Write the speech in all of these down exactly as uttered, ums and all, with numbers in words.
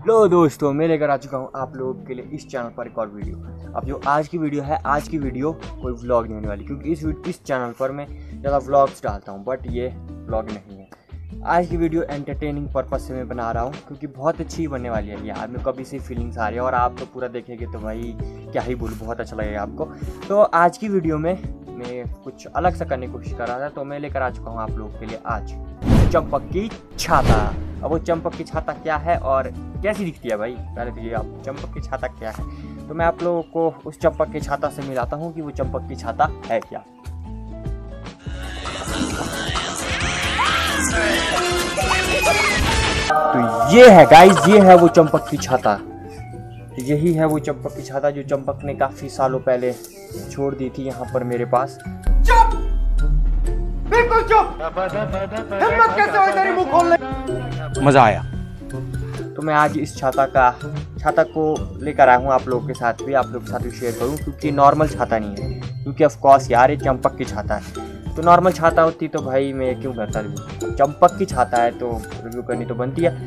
लो दोस्तों, मैं लेकर आ चुका हूँ आप लोगों के लिए इस चैनल पर एक और वीडियो। अब जो आज की वीडियो है, आज की वीडियो कोई व्लॉग नहीं होने वाली, क्योंकि इस इस चैनल पर मैं ज़्यादा व्लॉग्स डालता हूँ, बट ये व्लॉग नहीं है। आज की वीडियो एंटरटेनिंग पर्पज़ से मैं बना रहा हूँ, क्योंकि बहुत अच्छी बनने वाली है यार। मैं कभी से फीलिंग्स आ रही है और आप तो पूरा देखेंगे तो भाई क्या ही बोलूँ, बहुत अच्छा लगेगा आपको। तो आज की वीडियो में मैं कुछ अलग सा करने की कोशिश कर रहा था, तो मैं लेकर आ चुका हूँ आप लोगों के लिए आज चंपक की छाता। अब वो चंपक की छाता क्या है और कैसी दिखती है भाई, पहले तो ये आप चंपक की छाता क्या है, तो मैं आप लोगों को उस चंपक की छाता से मिलाता हूँ कि वो चंपक की छाता है क्या। तो ये है गाइस, ये है वो चंपक की छाता। यही है वो चंपक की छाता जो चंपक ने काफी सालों पहले छोड़ दी थी यहाँ पर मेरे पास। चुप, बिल्कुल चुप। हिम्मत कैसे हुई तेरी मुंह खोलने? मजा आया। तो मैं आज इस छाता का छाता को लेकर आया हूँ आप लोगों के साथ भी, आप लोगों के साथ भी शेयर करूँ, क्योंकि नॉर्मल छाता नहीं है, क्योंकि ऑफ कोर्स यार ये चंपक की छाता है। तो नॉर्मल छाता होती तो भाई मैं क्यों करता रिव्यू, चंपक की छाता है तो रिव्यू करनी तो बनती है।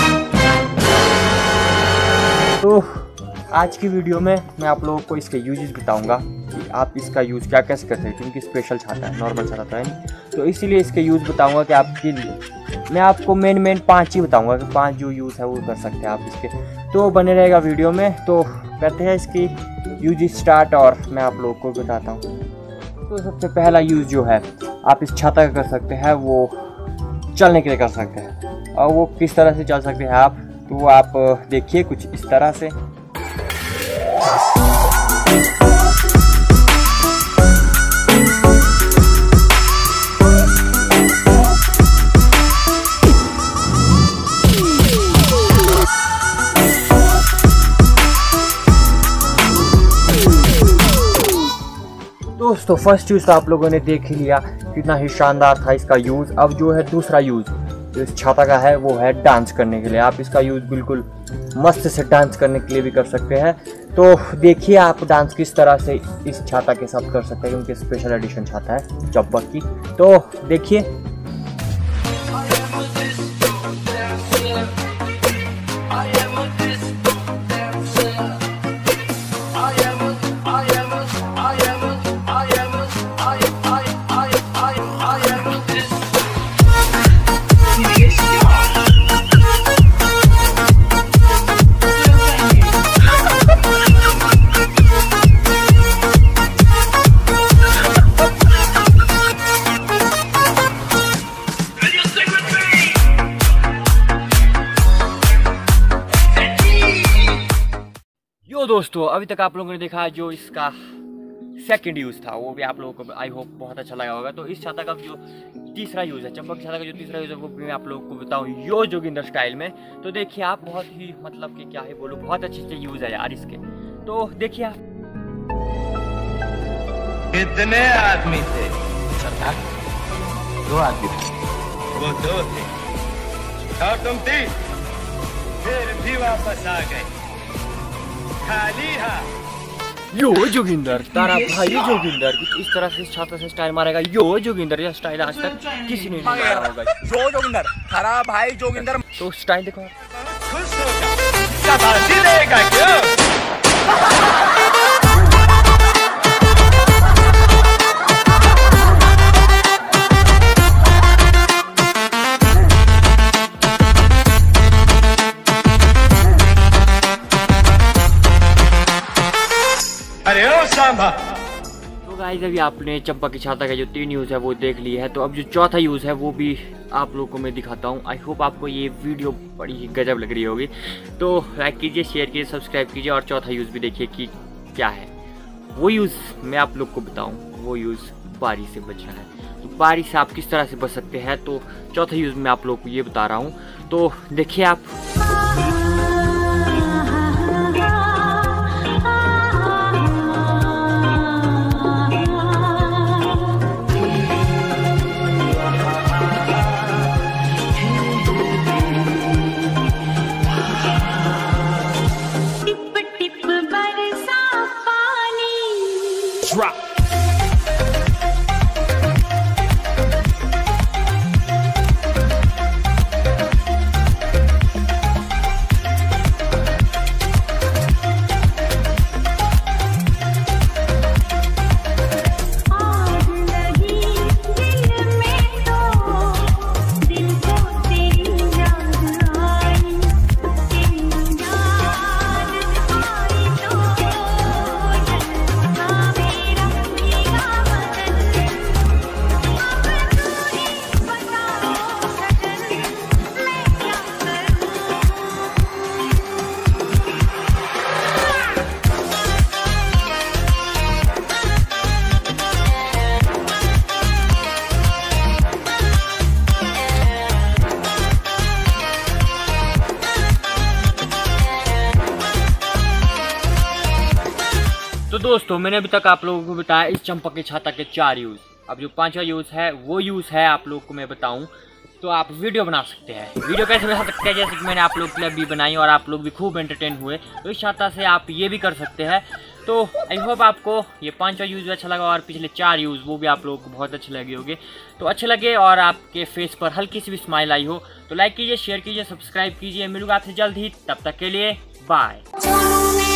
तो आज की वीडियो में मैं आप लोगों को इसके यूजेस बताऊंगा कि आप इसका यूज़ क्या कैसे कर सकते हैं, क्योंकि स्पेशल छाता है, नॉर्मल छाता तो है नहीं। तो इसीलिए इसके यूज़ बताऊंगा कि आपके मैं आपको मेन मेन पांच ही बताऊंगा कि पांच जो यूज़ है वो कर सकते हैं आप इसके। तो बने रहेगा वीडियो में। तो करते हैं इसकी यूज स्टार्ट और मैं आप लोगों को बताता हूँ। तो सबसे पहला यूज़ जो है आप इस छाता का कर सकते हैं, वो चलने के लिए कर सकते हैं। और वो किस तरह से चल सकते हैं आप, तो वो आप देखिए कुछ इस तरह से। दोस्तों फर्स्ट यूज़ तो आप लोगों ने देख ही लिया, कितना ही शानदार था इसका यूज़। अब जो है दूसरा यूज़ जो इस छाता का है वो है डांस करने के लिए। आप इसका यूज़ बिल्कुल मस्त से डांस करने के लिए भी कर सकते हैं। तो देखिए आप डांस किस तरह से इस छाता के साथ कर सकते हैं, क्योंकि स्पेशल एडिशन छाता है चंपक की। तो देखिए दोस्तों अभी तक आप लोगों ने देखा जो इसका सेकंड यूज़ था, वो भी आप लोगों को आई होप बहुत अच्छा लगा होगा। तो इस छाता का जो तीसरा यूज़ है, चंपक छाता का जो तीसरा यूज़ है, वो भी मैं आप लोगों को बताऊँ यो जोगिंदर स्टाइल में। तो देखिए आप, बहुत ही मतलब कि क्या ही बोलूँ, बहुत अच्छे अच्छे यूज़ है यार इसके। तो देखिए आप। कितने आदमी थे? दो आदमी थे। वो दो थे और तुम तीन, फिर भी वापस आ गए खाली हाथ। यो जोगिंदर तारा भाई जोगिंदर इस तरह से छाता से स्टाइल मारेगा। यो जोगिंदर यह स्टाइल आज तक किसी ने नहीं मारा होगा। जो जोगिंदर, तारा भाई जोगिंदर। तो स्टाइल देखो, खुश होगा, शाबाशी देगा क्यों? अरे ओ सांभा। तो गाइस अभी आपने चंपक की छाता का जो तीन यूज़ है वो देख ली है। तो अब जो चौथा यूज़ है वो भी आप लोगों को मैं दिखाता हूँ। आई होप आपको ये वीडियो बड़ी ही गजब लग रही होगी। तो लाइक कीजिए, शेयर कीजिए, सब्सक्राइब कीजिए और चौथा यूज़ भी देखिए कि क्या है। वो यूज़ मैं आप लोग को बताऊँ, वो यूज़ बारिश से बचना है। तो बारिश से आप किस तरह से बच सकते हैं, तो चौथा यूज़ मैं आप लोग को ये बता रहा हूँ। तो देखिए आप। Drop. दोस्तों मैंने अभी तक आप लोगों को बताया इस चंपक की छाता के चार यूज़। अब जो पांचवा यूज़ है वो यूज़ है आप लोगों को मैं बताऊं तो आप वीडियो बना सकते हैं। वीडियो कैसे बना सकते हैं, जैसे कि मैंने आप लोग के लिए भी बनाई और आप लोग भी खूब एंटरटेन हुए, तो इस छाता से आप ये भी कर सकते हैं। तो आई होप आपको ये पांचवा यूज़ भी अच्छा लगा और पिछले चार यूज़ वो भी आप लोगों को बहुत अच्छे लगे होंगे। तो अच्छे लगे और आपके फेस पर हल्की सी भी स्माइल आई हो तो लाइक कीजिए, शेयर कीजिए, सब्सक्राइब कीजिए। मिलूंगा आपसे जल्द ही, तब तक के लिए बाय।